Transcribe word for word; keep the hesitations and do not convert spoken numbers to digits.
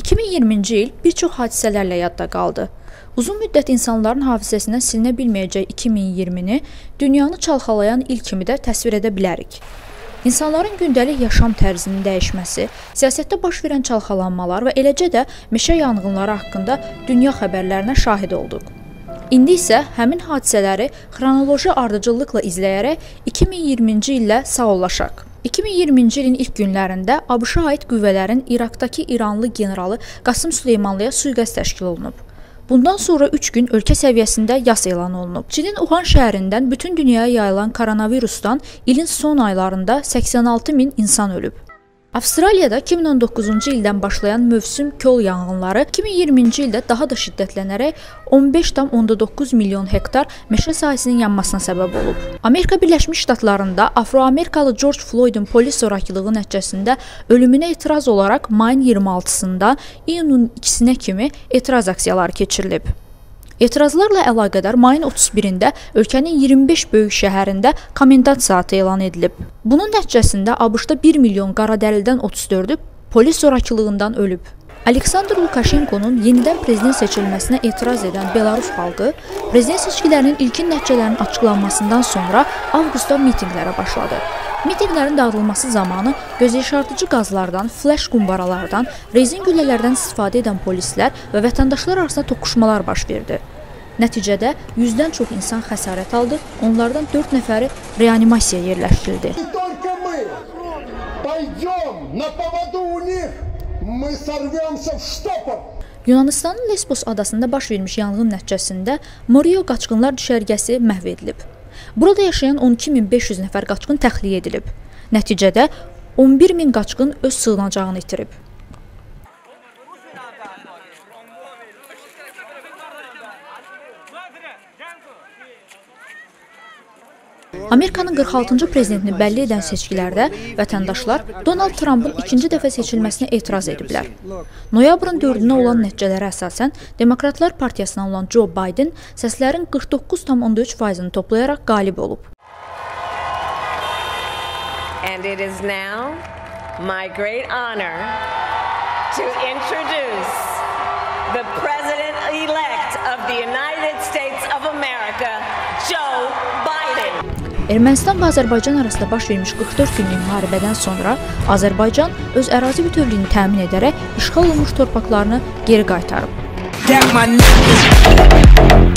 iki min iyirminci il bir çox hadisələrlə yadda qaldı. Uzun müddət insanların hafizəsindən silinə bilməyəcək iki min iyirmini dünyanı çalxalayan il kimi də təsvir edə bilərik. İnsanların gündəlik yaşam tərzinin dəyişməsi, siyasətdə baş verən çalxalanmalar və eləcə də meşə yanğınları haqqında dünya xəbərlərinə şahid olduq. İndi isə həmin hadisələri xronoloji ardıcıllıqla izləyərək iki min iyirminci illə sağollaşaq. iki min iyirminci ilin ilk günlərində ABŞ-a aid qüvvələrin İraqdakı İranlı generalı Qasım Süleymanlıya sui-qəsd təşkil olunub. Bundan sonra üç gün ölkə səviyyəsində yas elan olunub. Çinin Uhan şəhərindən bütün dünyaya yayılan koronavirusdan ilin son aylarında səksən altı min insan ölüb. Avstraliyada iki min on doqquzuncu ildən başlayan mövsüm kol yanğınları iki min iyirminci ildə daha da şiddətlənərək on beş tam onda doqquz milyon hektar meşə sahəsinin yanmasına səbəb olub. Amerika Birləşmiş Ştatlarında Afro-Amerikalı George Floydun polis zorakılığı nəticəsində ölümünə etiraz olaraq mayın iyirmi altısında iyunun ikisinə kimi etiraz aksiyaları keçirilib. Etirazlarla əlaqədar mayın otuz birində ölkənin iyirmi beş böyük şəhərində komendant saatı elan edilib. Bunun nəticəsində ABŞ-da bir milyon qaradəridən otuz dördü polis zorakılığından ölüb. Aleksandr Lukashenkonun yenidən prezident seçilməsinə etiraz edən Belarus xalqı prezident seçkilərinin ilkin nəticələrinin açıqlanmasından sonra avqustda mitinqlərə başladı. Mitinqlərin dağıdılması zamanı gözyaşardıcı qazlardan, flash qumbaralardan, rezin güllələrdən istifadə edən polislər və vətəndaşlar arasında toqquşmalar baş verdi. Nəticədə yüzdən çox insan xəsarət aldı, onlardan dörd nəfəri reanimasiyaya yerləşdirildi. Yunanistanın Lesbos adasında baş vermiş yanğın nəticəsində Morio qaçqınlar düşərgəsi məhv edilib. Burada yaşayan on iki min beş yüz nəfər qaçqın təxliyə edilib. Nəticədə on bir min qaçqın öz sığınacağını itirib. Amerikanın qırx altıncı prezidentini bəlli edən seçkilərdə vətəndaşlar Donald Trumpın ikinci dəfə seçilməsinə etiraz ediblər. Noyabrın dördünə olan nəticələrə əsasən Demokratlar Partiyasına olan Joe Biden səslərin qırx doqquz tam onda üç faizini toplayaraq qalib olub. And it is now my great honor to introduce the President-elect of the United States of America, Joe Biden. Ermənistan və Azərbaycan arasında baş vermiş qırx dörd günlük müharibədən sonra Azərbaycan öz ərazi bütövlüyünü təmin edərək işğal olunmuş torpaqlarını geri qaytarıb.